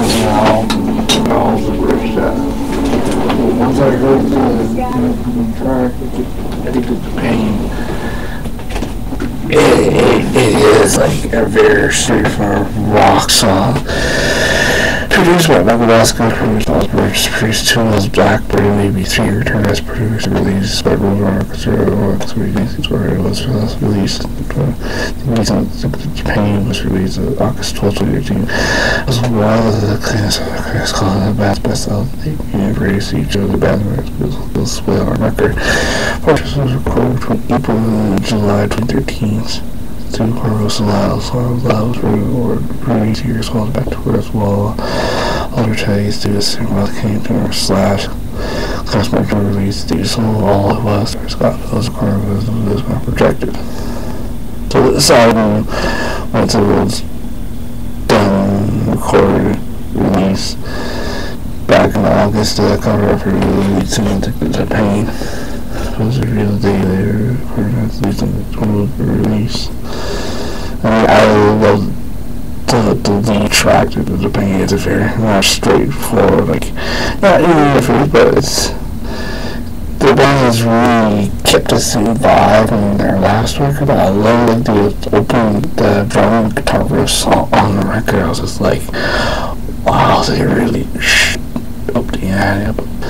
now all the bridge that once I heard the track, I think the pain. It is like a very straightforward rock song. Produced by Michael Vasco, produced by Osborne, produced 2 was Blackbird, maybe 3 Return as produced and released by Rover Orchestra. It was released. The Pain was released August 12, 2013. As well as the class called the Best Selling Universe. Each of the band will split on record. Portraits was recorded between April and July 2013. 2 Carlos Allows released years all back to where as well. Other Chinese do the same with King slash Classmaker released the solo all it was. Scott Phillips Carlos was not projected. So this album, once it was done, recorded, released back in August, the cover of it released into Pain. It was a real day there for the release. I love the lead track to the Pain. It's a very not straightforward, like not even but it's the band has really kept the same vibe in their last record. I love the drum and guitar riffs on the record. I was just like, wow, they really up the ante.